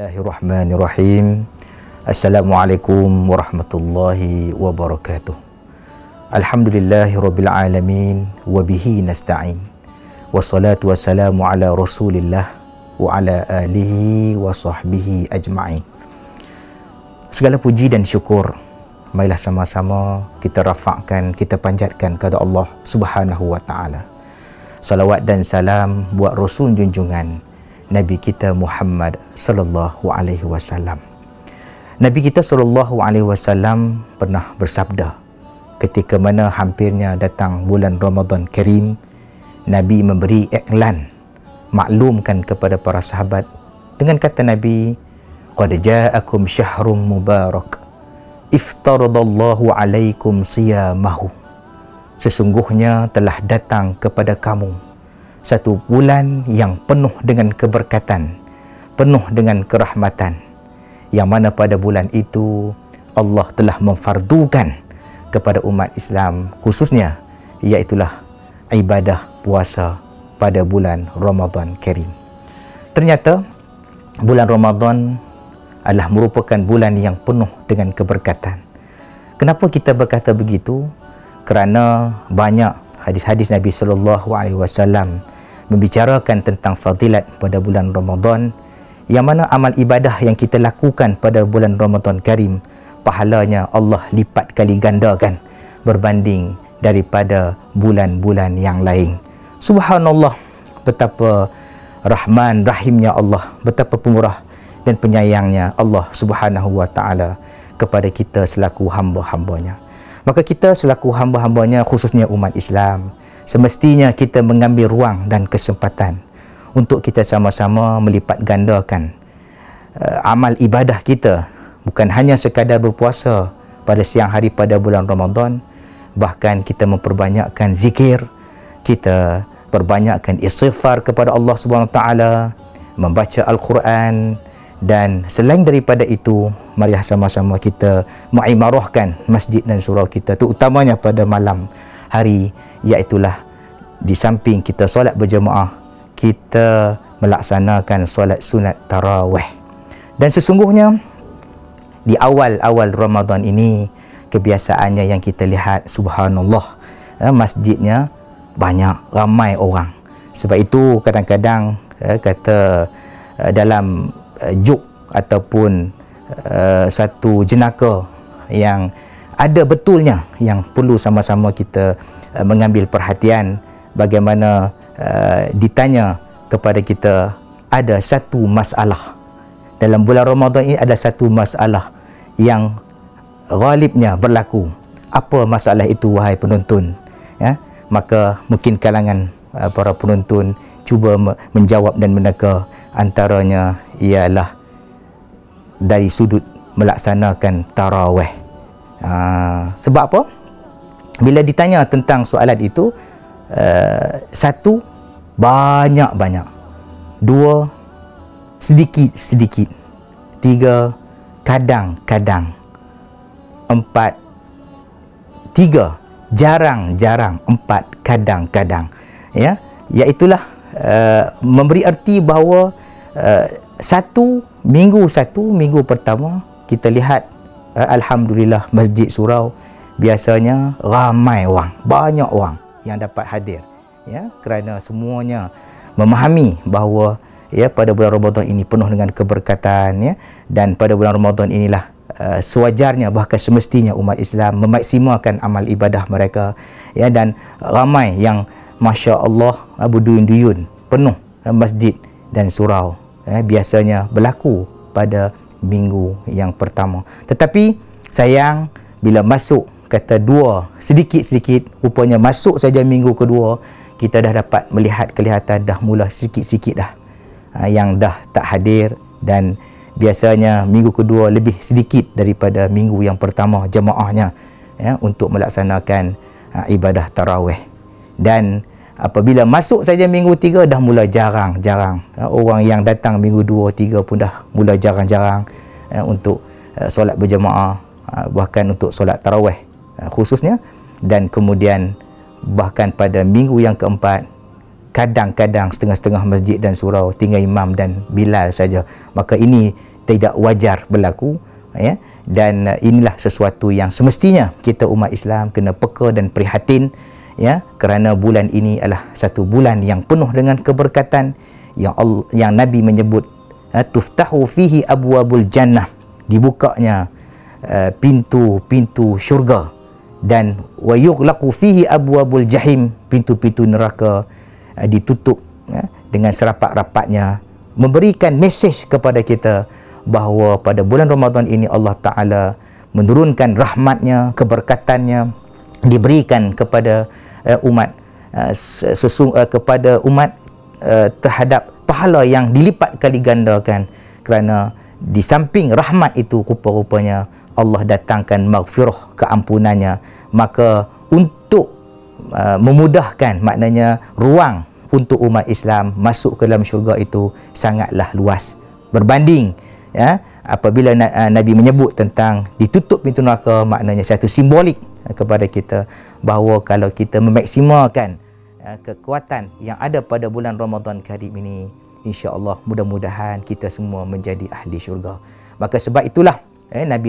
Bismillahirrahmanirrahim. Assalamualaikum warahmatullahi wabarakatuh. Alhamdulillahirabbil alamin wa bihi nasta'in. Wassalatu wassalamu ala Rasulillah wa ala alihi wa sahbihi ajma'in. Segala puji dan syukur marilah sama-sama kita rafa'kan, kita panjatkan kepada Allah Subhanahu wa taala. Salawat dan salam buat Rasul junjungan Nabi kita Muhammad sallallahu alaihi wasallam. Nabi kita sallallahu alaihi wasallam pernah bersabda ketika mana hampirnya datang bulan Ramadan Karim, Nabi memberi iklan, maklumkan kepada para sahabat dengan kata Nabi, qad ja'akum syahrun mubarak iftaradallahu alaikum siyamahu. Sesungguhnya telah datang kepada kamu satu bulan yang penuh dengan keberkatan, penuh dengan kerahmatan, yang mana pada bulan itu Allah telah memfardukan kepada umat Islam khususnya, iaitulah ibadah puasa pada bulan Ramadan Karim. Ternyata bulan Ramadan adalah merupakan bulan yang penuh dengan keberkatan. Kenapa kita berkata begitu? Kerana banyak hadis-hadis Nabi sallallahu alaihi wasallam membicarakan tentang fadilat pada bulan Ramadan, yang mana amal ibadah yang kita lakukan pada bulan Ramadan Karim, pahalanya Allah lipat kali gandakan berbanding daripada bulan-bulan yang lain. Subhanallah, betapa rahman rahimnya Allah, betapa pemurah dan penyayangnya Allah Subhanahu wa taala kepada kita selaku hamba-hambanya. Maka kita selaku hamba-hambanya, khususnya umat Islam, semestinya kita mengambil ruang dan kesempatan untuk kita sama-sama melipat gandakan amal ibadah kita, bukan hanya sekadar berpuasa pada siang hari pada bulan Ramadan, bahkan kita memperbanyakkan zikir, kita perbanyakkan istighfar kepada Allah Subhanahu Wa Taala, membaca Al-Quran, dan selain daripada itu, marilah sama-sama kita mengimarahkan masjid dan surau kita, terutamanya pada malam hari, iaitulah di samping kita solat berjemaah, kita melaksanakan solat sunat tarawih. Dan sesungguhnya di awal-awal Ramadan ini, kebiasaannya yang kita lihat, subhanallah, masjidnya banyak, ramai orang. Sebab itu kadang-kadang kata dalam juk ataupun satu jenaka yang ada betulnya, yang perlu sama-sama kita mengambil perhatian, bagaimana ditanya kepada kita, ada satu masalah dalam bulan Ramadan ini, ada satu masalah yang ghalibnya berlaku. Apa masalah itu, wahai penonton? Ya, maka mungkin kalangan para penonton cuba menjawab dan meneka. Antaranya ialah dari sudut melaksanakan tarawih. Sebab apa? Bila ditanya tentang soalan itu, satu, banyak-banyak. Dua, sedikit-sedikit. Tiga, kadang-kadang. Empat, tiga, jarang-jarang. Empat, kadang-kadang. Ya, iaitulah memberi erti bahawa satu minggu pertama kita lihat, alhamdulillah, masjid surau biasanya ramai orang, banyak orang yang dapat hadir, ya, kerana semuanya memahami bahawa ya pada bulan Ramadan ini penuh dengan keberkatan, ya, dan pada bulan Ramadan inilah sewajarnya, bahkan semestinya umat Islam memaksimalkan amal ibadah mereka, ya, dan ramai yang Masya Allah berduyun-duyun penuh masjid dan surau, biasanya berlaku pada minggu yang pertama. Tetapi sayang, bila masuk kata dua, sedikit-sedikit, rupanya masuk saja minggu kedua, kita dah dapat melihat kelihatan dah mula sedikit-sedikit dah yang dah tak hadir, dan biasanya minggu kedua lebih sedikit daripada minggu yang pertama jemaahnya, ya, untuk melaksanakan ibadah tarawih. Dan apabila masuk saja minggu tiga, dah mula jarang-jarang. Orang yang datang minggu dua, tiga pun dah mula jarang-jarang untuk solat berjemaah, bahkan untuk solat tarawih khususnya. Dan kemudian bahkan pada minggu yang keempat, kadang-kadang setengah-setengah masjid dan surau tinggal imam dan Bilal saja. Maka ini tidak wajar berlaku, ya. Dan inilah sesuatu yang semestinya kita umat Islam kena peka dan prihatin, ya, kerana bulan ini adalah satu bulan yang penuh dengan keberkatan yang Nabi menyebut tuftahu fihi abwabul jannah, dibukanya pintu-pintu syurga, dan wa yughlaqu fihi abwabul jahim, pintu-pintu neraka ditutup, ya, dengan serapat-rapatnya, memberikan mesej kepada kita bahawa pada bulan Ramadan ini Allah Ta'ala menurunkan rahmatnya, keberkatannya diberikan kepada umat kepada umat terhadap pahala yang dilipat kali gandakan, kerana di samping rahmat itu rupa-rupanya Allah datangkan maghfirah, keampunannya. Maka untuk memudahkan, maknanya ruang untuk umat Islam masuk ke dalam syurga itu sangatlah luas, berbanding, ya, apabila Nabi menyebut tentang ditutup pintu neraka, maknanya satu simbolik kepada kita bahawa kalau kita memaksimalkan kekuatan yang ada pada bulan Ramadan Karim ini, insya-Allah mudah-mudahan kita semua menjadi ahli syurga. Maka sebab itulah Nabi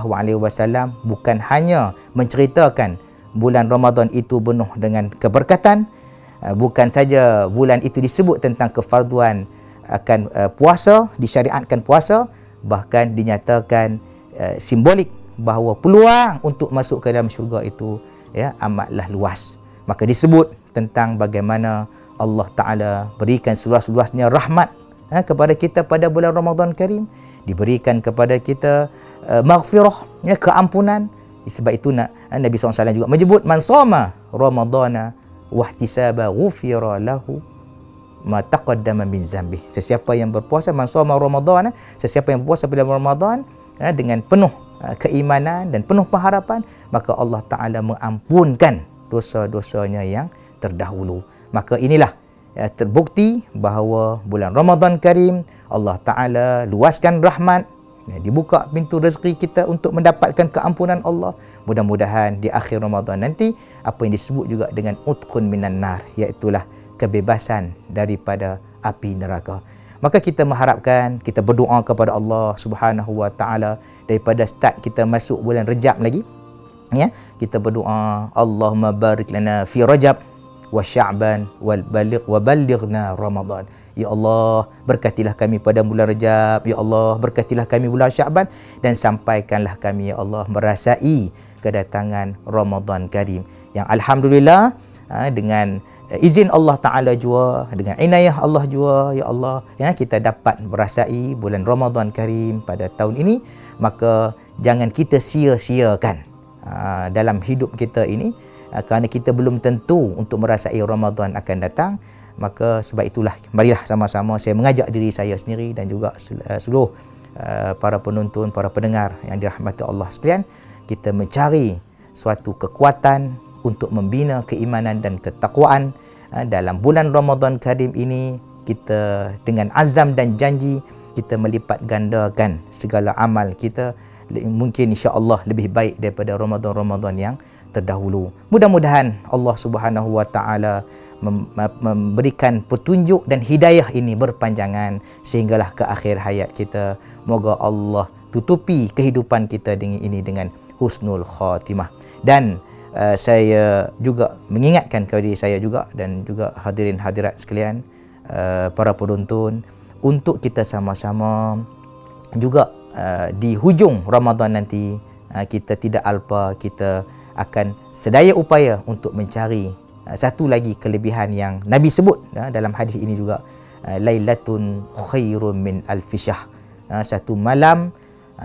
SAW bukan hanya menceritakan bulan Ramadan itu penuh dengan keberkatan, bukan saja bulan itu disebut tentang kefarduan akan puasa, disyariatkan puasa, bahkan dinyatakan simbolik bahawa peluang untuk masuk ke dalam syurga itu, ya, amatlah luas. Maka disebut tentang bagaimana Allah Ta'ala berikan seluas-luasnya rahmat kepada kita pada bulan Ramadan Karim, diberikan kepada kita maghfirah, ya, keampunan. Sebab itu Nabi SAW juga menyebut man shoma Ramadana wahtisaba ghufira lahu ma taqaddama min zambi. Sesiapa yang berpuasa, man shoma Ramadana, sesiapa yang berpuasa pada Ramadan dengan penuh keimanan dan penuh pengharapan, maka Allah Ta'ala mengampunkan dosa-dosanya yang terdahulu. Maka inilah terbukti bahawa bulan Ramadan Karim Allah Ta'ala luaskan rahmat, dibuka pintu rezeki kita untuk mendapatkan keampunan Allah. Mudah-mudahan di akhir Ramadan nanti apa yang disebut juga dengan utqun minan nar, iaitulah kebebasan daripada api neraka. Maka kita mengharapkan, kita berdoa kepada Allah Subhanahu wa Ta'ala daripada start kita masuk bulan Rejab lagi, ya, kita berdoa Allahumma barik lana fi Rajab wa Sya'ban wa ballighna Ramadan. Ya Allah, berkatilah kami pada bulan Rejab, ya Allah, berkatilah kami bulan Sya'ban, dan sampaikanlah kami, ya Allah, merasai kedatangan Ramadan Karim yang alhamdulillah dengan izin Allah Ta'ala jua, dengan inayah Allah jua, ya Allah, ya, kita dapat merasai bulan Ramadan Karim pada tahun ini. Maka jangan kita sia-siakan dalam hidup kita ini, kerana kita belum tentu untuk merasai Ramadan akan datang. Maka sebab itulah, marilah sama-sama saya mengajak diri saya sendiri dan juga seluruh para penonton, para pendengar yang dirahmati Allah sekalian, kita mencari suatu kekuatan untuk membina keimanan dan ketakwaan dalam bulan Ramadan Karim ini. Kita dengan azam dan janji kita melipat gandakan segala amal kita, mungkin insya-Allah lebih baik daripada Ramadan-Ramadan yang terdahulu. Mudah-mudahan Allah Subhanahu wa Ta'ala memberikan petunjuk dan hidayah ini berpanjangan sehinggalah ke akhir hayat kita. Moga Allah tutupi kehidupan kita dengan husnul khatimah. Dan saya juga mengingatkan kepada diri saya juga dan juga hadirin hadirat sekalian, para penonton, untuk kita sama-sama juga di hujung Ramadan nanti kita tidak alpa, kita akan sedaya upaya untuk mencari satu lagi kelebihan yang Nabi sebut dalam hadis ini juga, lailatun khairun min alfi syahr, satu malam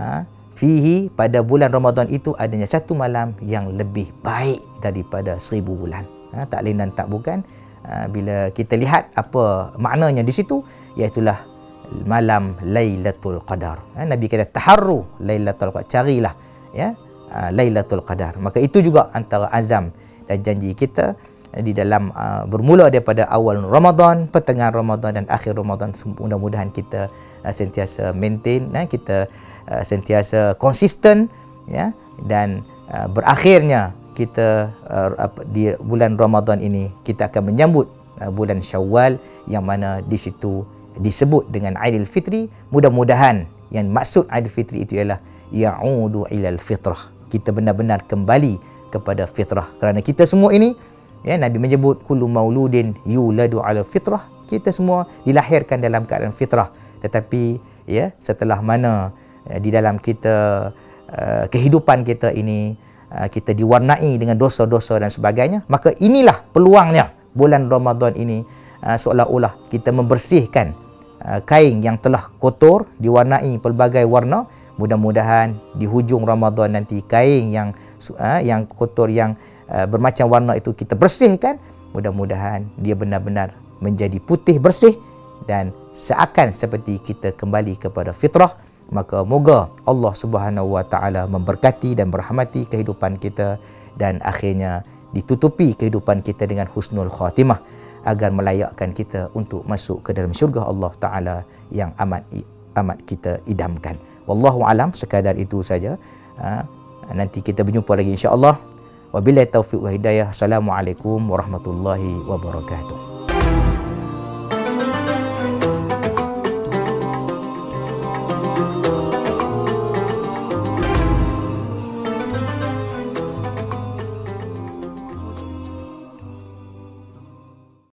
fihi, pada bulan Ramadan itu adanya satu malam yang lebih baik daripada 1000 bulan. Tak lain dan tak bukan, bila kita lihat apa maknanya di situ, iaitulah malam Lailatul Qadar. Nabi kata taharru Lailatul Qadar, carilah, ya, Lailatul Qadar. Maka itu juga antara azam dan janji kita di dalam bermula daripada awal Ramadan, pertengahan Ramadan dan akhir Ramadan. Mudah-mudahan kita sentiasa maintain, kita sentiasa konsisten, ya, dan berakhirnya kita di bulan Ramadan ini kita akan menyambut bulan Syawal, yang mana di situ disebut dengan Aidil Fitri. Mudah-mudahan Yang maksud Aidil Fitri itu ialah ya'udu ilal fitrah. Kita benar-benar kembali kepada fitrah. Kerana kita semua ini, ya, Nabi menyebut kullu mauludin yuladu ala fitrah. Kita semua dilahirkan dalam keadaan fitrah. Tetapi ya, setelah mana di dalam kita kehidupan kita ini kita diwarnai dengan dosa-dosa dan sebagainya, maka inilah peluangnya bulan Ramadan ini, seolah-olah kita membersihkan kain yang telah kotor, diwarnai pelbagai warna. Mudah-mudahan di hujung Ramadan nanti kain yang kotor, yang bermacam warna itu kita bersihkan. Mudah-mudahan dia benar-benar menjadi putih bersih dan seakan seperti kita kembali kepada fitrah. Maka moga Allah Subhanahu wa taala memberkati dan merahmati kehidupan kita, dan akhirnya ditutupi kehidupan kita dengan husnul khatimah, agar melayakkan kita untuk masuk ke dalam syurga Allah taala yang amat kita idamkan. Wallahu alam, sekadar itu saja. Nanti kita berjumpa lagi insya-Allah. Wabillahi taufiq wa hidayah. Assalamualaikum warahmatullahi wabarakatuh.